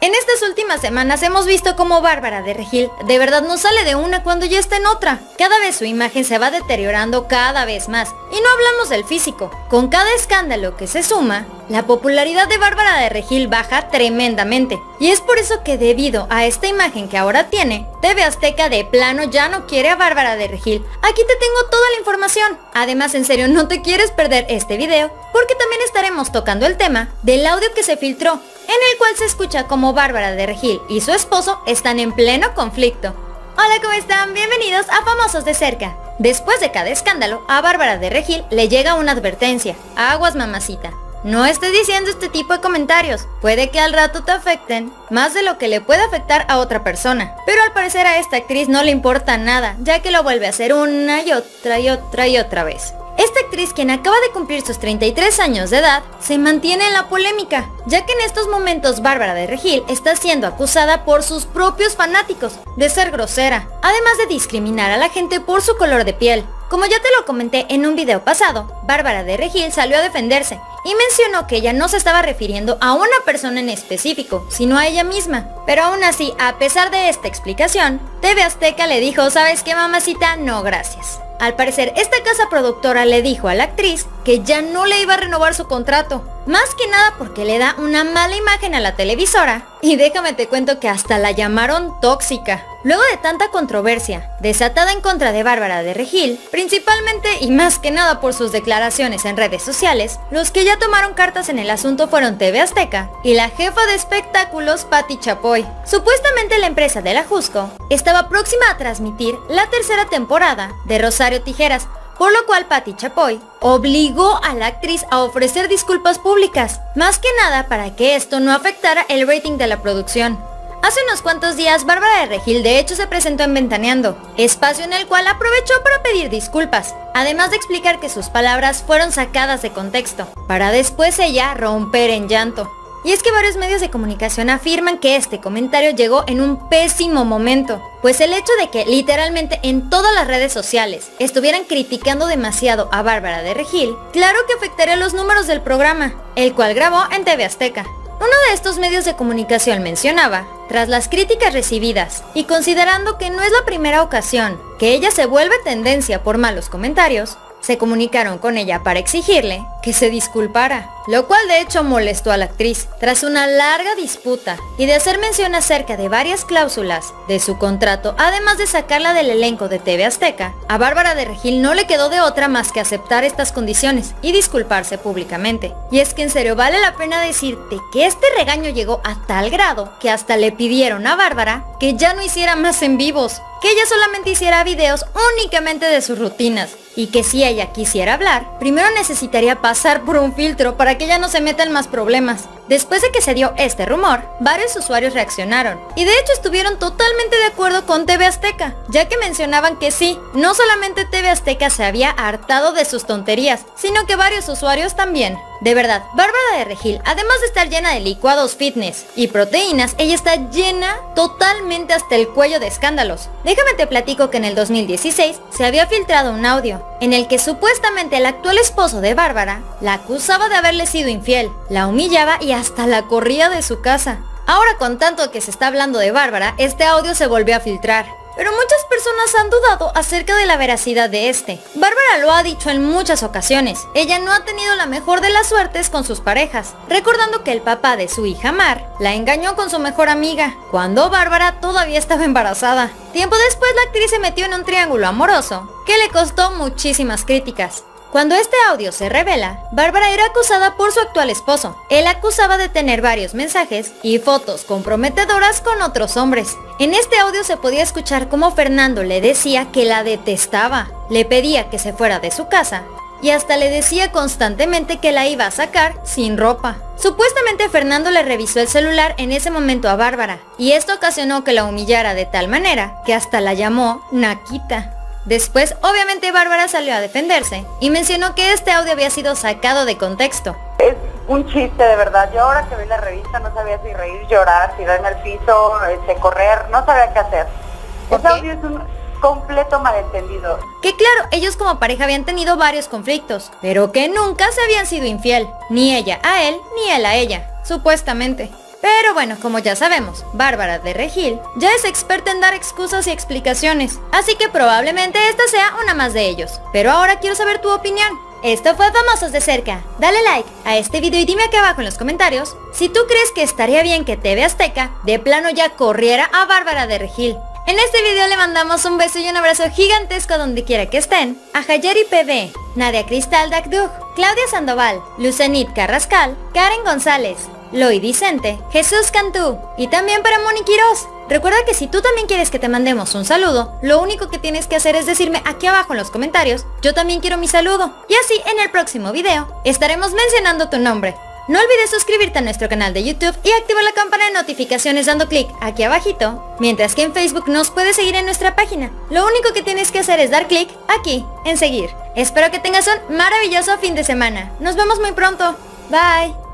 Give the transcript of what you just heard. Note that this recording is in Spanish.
En estas últimas semanas hemos visto cómo Bárbara de Regil de verdad no sale de una cuando ya está en otra. Cada vez su imagen se va deteriorando cada vez más. Y no hablamos del físico. Con cada escándalo que se suma, la popularidad de Bárbara de Regil baja tremendamente. Y es por eso que debido a esta imagen que ahora tiene, TV Azteca de plano ya no quiere a Bárbara de Regil. Aquí te tengo toda la información. Además, en serio, no te quieres perder este video, porque también estaremos tocando el tema del audio que se filtró, en el cual se escucha como Bárbara de Regil y su esposo están en pleno conflicto. Hola, ¿cómo están? Bienvenidos a Famosos de Cerca. Después de cada escándalo, a Bárbara de Regil le llega una advertencia. Aguas, mamacita. No estés diciendo este tipo de comentarios. Puede que al rato te afecten más de lo que le puede afectar a otra persona. Pero al parecer a esta actriz no le importa nada, ya que lo vuelve a hacer una y otra vez. Esta actriz, quien acaba de cumplir sus 33 años de edad, se mantiene en la polémica, ya que en estos momentos Bárbara de Regil está siendo acusada por sus propios fanáticos de ser grosera, además de discriminar a la gente por su color de piel. Como ya te lo comenté en un video pasado, Bárbara de Regil salió a defenderse y mencionó que ella no se estaba refiriendo a una persona en específico, sino a ella misma. Pero aún así, a pesar de esta explicación, TV Azteca le dijo: ¿sabes qué, mamacita? No, gracias. Al parecer, esta casa productora le dijo a la actriz que ya no le iba a renovar su contrato, más que nada porque le da una mala imagen a la televisora, y déjame te cuento que hasta la llamaron tóxica. Luego de tanta controversia desatada en contra de Bárbara de Regil, principalmente y más que nada por sus declaraciones en redes sociales, los que ya tomaron cartas en el asunto fueron TV Azteca y la jefa de espectáculos Pati Chapoy. Supuestamente la empresa de la Jusco estaba próxima a transmitir la tercera temporada de Rosario Tijeras, por lo cual Pati Chapoy obligó a la actriz a ofrecer disculpas públicas, más que nada para que esto no afectara el rating de la producción. Hace unos cuantos días, Bárbara de Regil de hecho se presentó en Ventaneando, espacio en el cual aprovechó para pedir disculpas, además de explicar que sus palabras fueron sacadas de contexto, para después ella romper en llanto. Y es que varios medios de comunicación afirman que este comentario llegó en un pésimo momento, pues el hecho de que literalmente en todas las redes sociales estuvieran criticando demasiado a Bárbara de Regil, claro que afectaría los números del programa, el cual grabó en TV Azteca. Uno de estos medios de comunicación mencionaba: tras las críticas recibidas y considerando que no es la primera ocasión que ella se vuelve tendencia por malos comentarios, se comunicaron con ella para exigirle que se disculpara, lo cual de hecho molestó a la actriz. Tras una larga disputa y de hacer mención acerca de varias cláusulas de su contrato, además de sacarla del elenco de TV Azteca, a Bárbara de Regil no le quedó de otra más que aceptar estas condiciones y disculparse públicamente. Y es que en serio vale la pena decirte que este regaño llegó a tal grado que hasta le pidieron a Bárbara que ya no hiciera más en vivos, que ella solamente hiciera videos únicamente de sus rutinas, y que si ella quisiera hablar, primero necesitaría pasar por un filtro para que ella no se meta en más problemas. Después de que se dio este rumor, varios usuarios reaccionaron, y de hecho estuvieron totalmente de acuerdo con TV Azteca, ya que mencionaban que sí, no solamente TV Azteca se había hartado de sus tonterías, sino que varios usuarios también. De verdad, Bárbara de Regil, además de estar llena de licuados fitness y proteínas, ella está llena totalmente hasta el cuello de escándalos. Déjame te platico que en el 2016 se había filtrado un audio en el que supuestamente el actual esposo de Bárbara la acusaba de haberle sido infiel, la humillaba y hasta la corría de su casa. Ahora, con tanto que se está hablando de Bárbara, este audio se volvió a filtrar, pero muchas personas han dudado acerca de la veracidad de este. Bárbara lo ha dicho en muchas ocasiones, ella no ha tenido la mejor de las suertes con sus parejas, recordando que el papá de su hija Mar la engañó con su mejor amiga, cuando Bárbara todavía estaba embarazada. Tiempo después la actriz se metió en un triángulo amoroso, que le costó muchísimas críticas. Cuando este audio se revela, Bárbara era acusada por su actual esposo. Él acusaba de tener varios mensajes y fotos comprometedoras con otros hombres. En este audio se podía escuchar cómo Fernando le decía que la detestaba, le pedía que se fuera de su casa y hasta le decía constantemente que la iba a sacar sin ropa. Supuestamente Fernando le revisó el celular en ese momento a Bárbara, y esto ocasionó que la humillara de tal manera que hasta la llamó Naquita. Después, obviamente, Bárbara salió a defenderse y mencionó que este audio había sido sacado de contexto. Es un chiste, de verdad. Yo ahora que vi la revista no sabía si reír, llorar, tirarme al piso, correr, no sabía qué hacer. Ese audio es un completo malentendido. Que claro, ellos como pareja habían tenido varios conflictos, pero que nunca se habían sido infiel, ni ella a él, ni él a ella, supuestamente. Pero bueno, como ya sabemos, Bárbara de Regil ya es experta en dar excusas y explicaciones, así que probablemente esta sea una más de ellos. Pero ahora quiero saber tu opinión. Esto fue Famosos de Cerca. Dale like a este video y dime aquí abajo en los comentarios si tú crees que estaría bien que TV Azteca de plano ya corriera a Bárbara de Regil. En este video le mandamos un beso y un abrazo gigantesco donde quiera que estén a Hayeri PB, Nadia Cristal Dagdug, Claudia Sandoval, Lucenit Carrascal, Karen González, Loy Vicente, Jesús Cantú y también para Moni Quiroz. Recuerda que si tú también quieres que te mandemos un saludo, lo único que tienes que hacer es decirme aquí abajo en los comentarios, yo también quiero mi saludo. Y así en el próximo video estaremos mencionando tu nombre. No olvides suscribirte a nuestro canal de YouTube y activar la campana de notificaciones dando clic aquí abajito, mientras que en Facebook nos puedes seguir en nuestra página. Lo único que tienes que hacer es dar clic aquí en seguir. Espero que tengas un maravilloso fin de semana. Nos vemos muy pronto. Bye.